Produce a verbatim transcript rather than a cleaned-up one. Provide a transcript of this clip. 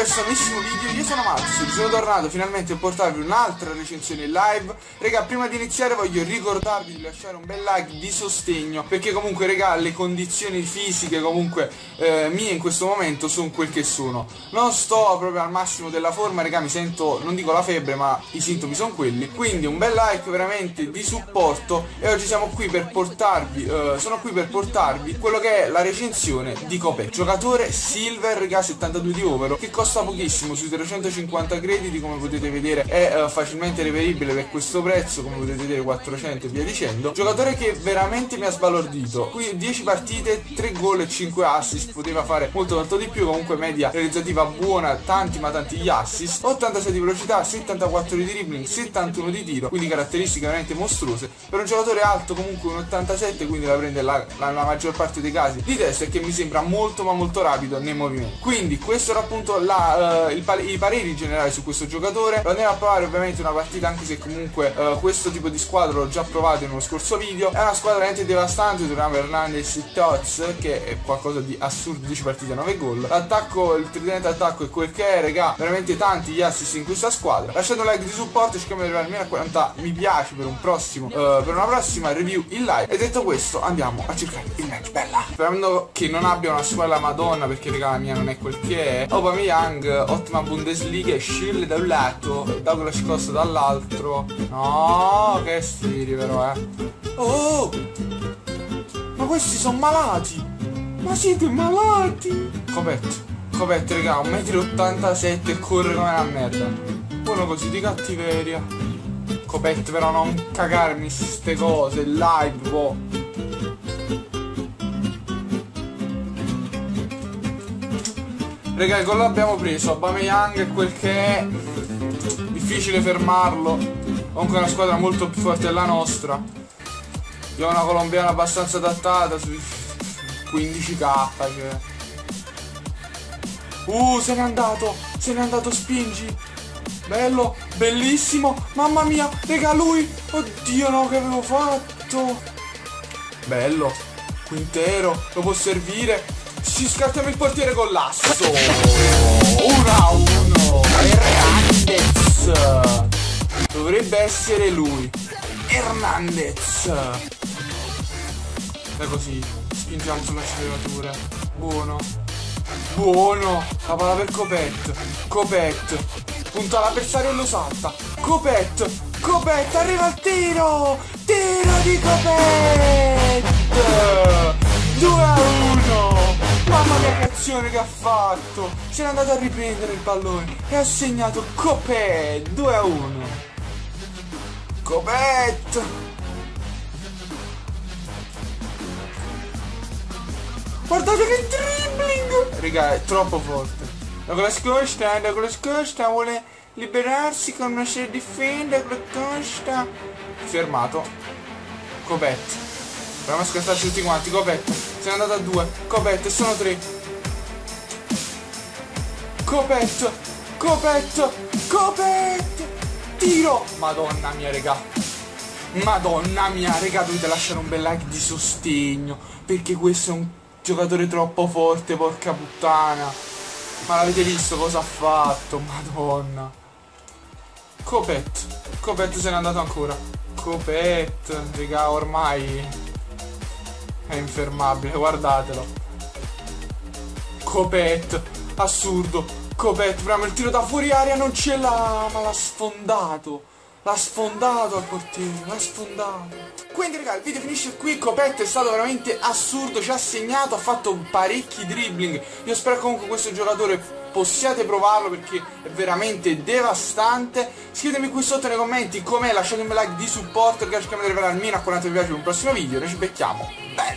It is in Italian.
questo nuovissimo video, io sono Max, sono tornato finalmente a portarvi un'altra recensione in live. Raga, prima di iniziare voglio ricordarvi di lasciare un bel like di sostegno, perché comunque raga le condizioni fisiche comunque eh, mie in questo momento sono quel che sono. Non sto proprio al massimo della forma, raga, mi sento, non dico la febbre, ma i sintomi sono quelli. Quindi un bel like veramente di supporto, e oggi siamo qui per portarvi, eh, sono qui per portarvi quello che è la recensione di Kopet, giocatore silver, raga, settantadue di over, che costa pochissimo, sui trecentocinquanta crediti, come potete vedere è uh, facilmente reperibile per questo prezzo, come potete vedere quattrocento e via dicendo. Giocatore che veramente mi ha sbalordito, qui dieci partite, tre gol e cinque assist, poteva fare molto molto di più, comunque media realizzativa buona, tanti ma tanti gli assist, ottantasei di velocità, settantaquattro di dribbling, settantuno di tiro, quindi caratteristiche veramente mostruose. Per un giocatore alto comunque un ottantasette, quindi la prende la, la, la maggior parte dei casi di testa, e che mi sembra molto ma molto rapido nei movimenti. Quindi questo era appunto la, uh, il pa i pareri generali su questo giocatore. Lo andiamo a provare ovviamente una partita, anche se comunque uh, questo tipo di squadra l'ho già provato in uno scorso video. È una squadra veramente devastante, torniamo Hernandez e Tots, che è qualcosa di assurdo, dieci partite, nove gol. L'attacco, il tridente attacco è quel che è, raga, veramente tanti gli assist in questa squadra. Lasciate un like di supporto, cerchiamo di arrivare almeno a quaranta mi piace per un prossimo uh, per una prossima review in live. E detto questo andiamo a cercare il match, bella, sperando che non abbia una squadra madonna, perché raga la mia non è quel che è. Aubameyang, ottima Bundesliga, Schürrle da un lato, Douglas Costa dall'altro. No, che stili però, eh. Oh, ma questi sono malati, ma siete malati. Kopet, Kopet raga, un metro e ottantasette e corre come una merda. Uno così di cattiveria. Kopet, però non cagarmi ste cose live, boh. Raga, il gol l'abbiamo preso, Aubameyang è quel che è, difficile fermarlo, comunque è una squadra molto più forte della nostra. Io ho una colombiana abbastanza adattata, sui quindici k, cioè. Uh, se n'è andato, se n'è andato, spingi. Bello, bellissimo, mamma mia, raga, lui, oddio no, che avevo fatto. Bello, Quintero, lo può servire. Ci scattiamo il portiere con l'asso. uno a uno. Hernandez. Dovrebbe essere lui. Hernandez. E così spingiamo sulla sferatura. Buono. Buono. La palla per Kopet. Kopet punta l'avversario e lo salta. Kopet. Kopet arriva al tiro. Tiro di Kopet. due a uno. Mamma mia che azione che ha fatto. Se n'è andato a riprendere il pallone e ha segnato Kopet. Due a uno. Kopet. Guardate che dribbling. Raga, è troppo forte. Douglas Costa, Douglas Costa vuole liberarsi con una serie di fende. Douglas Costa fermato. Kopet, proviamo a scattarci tutti quanti. Kopet se n'è andato a due. Kopet, sono tre. Kopet, Kopet, Kopet, tiro. Madonna mia raga, madonna mia raga, dovete lasciare un bel like di sostegno, perché questo è un giocatore troppo forte, porca puttana. Ma l'avete visto cosa ha fatto? Madonna. Kopet, Kopet se n'è andato ancora. Kopet, raga, ormai è infermabile, guardatelo. Kopet, assurdo. Kopet, proviamo il tiro da fuori aria, non ce l'ha, ma l'ha sfondato. L'ha sfondato al portiere, l'ha sfondato. Quindi raga, il video finisce qui. Kopet è stato veramente assurdo, ci ha segnato, ha fatto parecchi dribbling. Io spero comunque questo giocatore possiate provarlo, perché è veramente devastante. Scrivetemi qui sotto nei commenti com'è, lasciate un like di supporto, ragazzi, cerchiamo di arrivare almeno a quaranta mi piace per un prossimo video. Noi ci becchiamo. Beh.